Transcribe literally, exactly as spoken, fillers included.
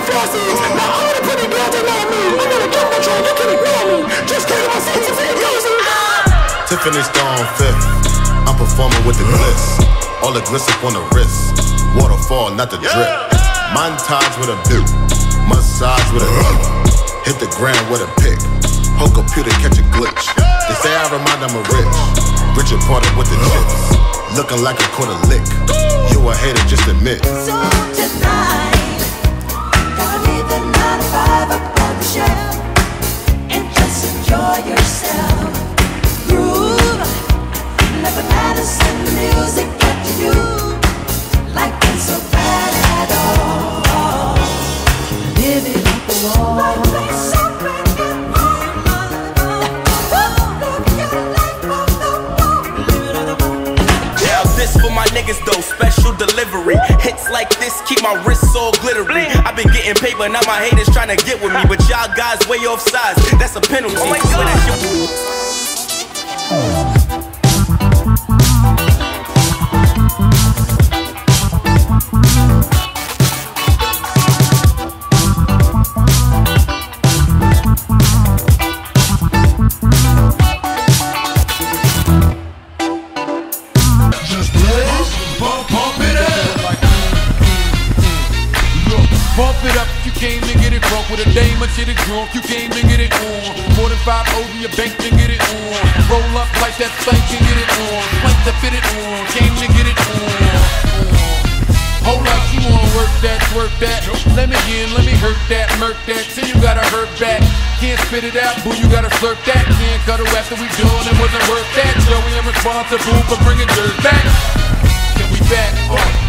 flossies. Now all the pretty girls they love me. I'm gonna get control, you can ignore me. Just kidding, my sense of it goes in. Tiffany Star on Fifth, I'm performing with the gliss. All the gliss up on the wrist. Waterfall, not the drip. Montage with a boot, massage with a hook. Hit the ground with a pick. Whole computer catch a glitch. They say I remind them of Rich. Richard Porter with the chips. Looking like a quarter lick. You a hater, just admit. So tonight, gotta leave the nine to five up on the shelf and just enjoy yourself. Groove, never matters in the music that you do. Like it's so bad at all. Live it up the wall. For my niggas though, special delivery. Hits like this keep my wrists all glittery. I've been getting paper, now my haters trying to get with me. But y'all guys way off size, that's a penalty. Oh my with a dame or shit is drunk, you came to get it on. More than five O's in your bank to get it on. Roll up like that thing to get it on. Plank to fit it on, came to get it on. Hold up, you wanna work that, work that. Let me in, let me hurt that, murk that. Till you gotta hurt back. Can't spit it out, boo, you gotta slurp that. Can't cuddle after we done, it wasn't worth that. So we am responsible for bringing dirt back. Can we back up?